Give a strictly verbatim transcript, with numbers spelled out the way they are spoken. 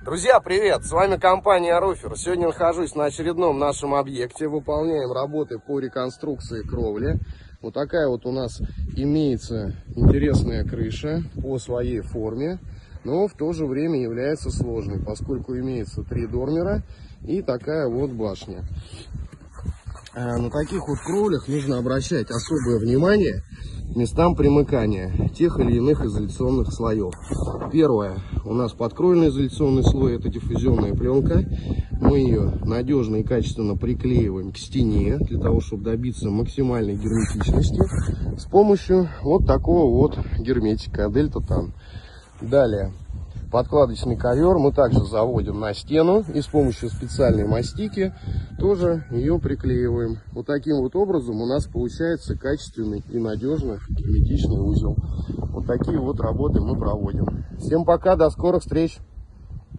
Друзья, привет! С вами компания Руфер. Сегодня нахожусь на очередном нашем объекте. Выполняем работы по реконструкции кровли. Вот такая вот у нас имеется интересная крыша по своей форме, но в то же время является сложной, поскольку имеется три дормера и такая вот башня. На таких вот кровлях нужно обращать особое внимание к местам примыкания тех или иных изоляционных слоев. Первое. У нас подкровельный изоляционный слой, это диффузионная пленка. Мы ее надежно и качественно приклеиваем к стене, для того, чтобы добиться максимальной герметичности с помощью вот такого вот герметика Дельтатан. Далее. Подкладочный ковер мы также заводим на стену и с помощью специальной мастики тоже ее приклеиваем. Вот таким вот образом у нас получается качественный и надежный герметичный узел. Вот такие вот работы мы проводим. Всем пока, до скорых встреч!